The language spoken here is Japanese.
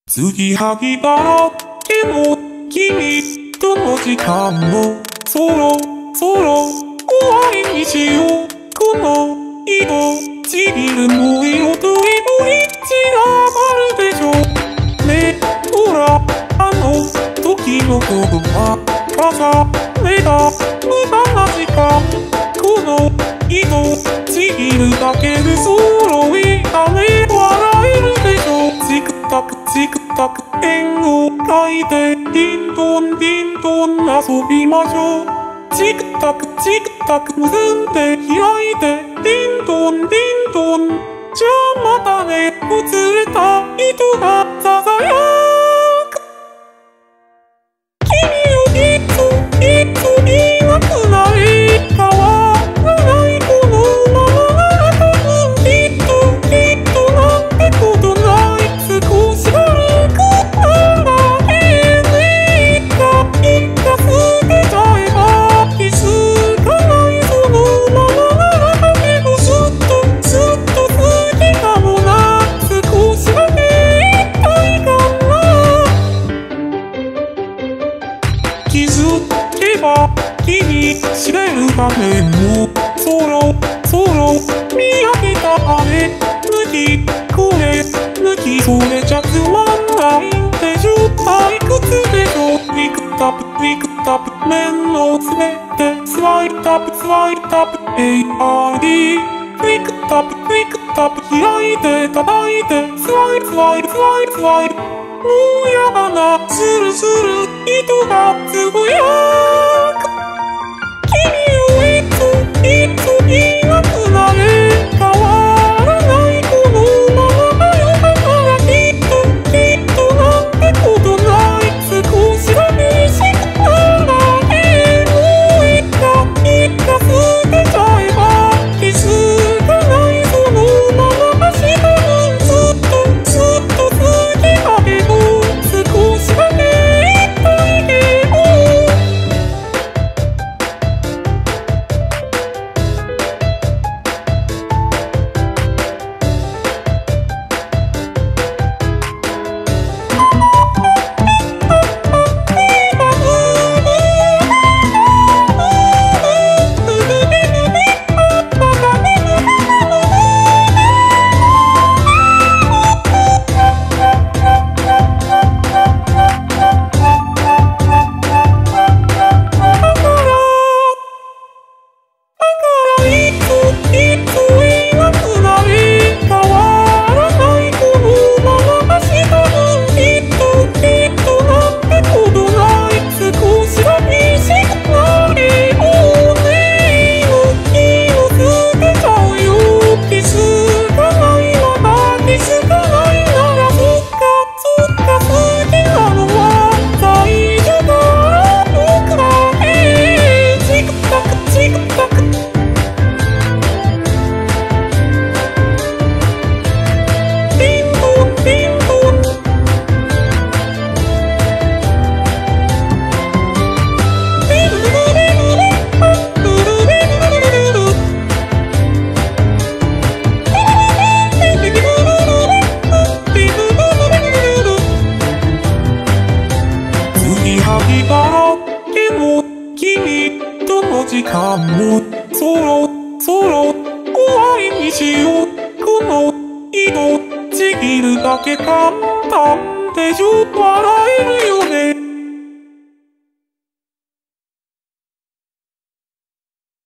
継ぎはぎだけの君との時間もそろそろ終わりにしよう。この色ちぎる模様とイボリッチがまるでしょ。ねえほらあの時のことは重ねた無駄な時間。この糸ちぎるだけで揃い金笑えるでしょ。チクタクチクタク円を描いてディンドンディンドン遊びましょう。チクタクチクタク結んで開いてディンドンディンドン。じゃあまたねほつれた糸がささやく。君よいついなくなり変わらないこのままなら多分きっとなんてことない。少し軽くなら永遠に一回捨てちゃえば気づかない。そのままならだけどずっと好きかもな。少しだけ言いたいかな。気づけば気にしてる画面もそろそろ見上げた羽抜きこれ抜きそれじゃつまんないでしょ。退屈でしょ。ウィクタップ面のすべてスワイプタップARD ウィクタップ開いて叩いてスワイプもうやだなスル糸がつぶやく。君よいついなくなれ変わらないこのままがよだからきっとなんてことない。少し寂しくならねもう一回捨てちゃえば気づかない。そのままがした分ずっと好きだけど少しだけ言いたいけど。君との時間もそろそろ終わりにしよう。この色ちぎるだけ簡単でしょ。笑える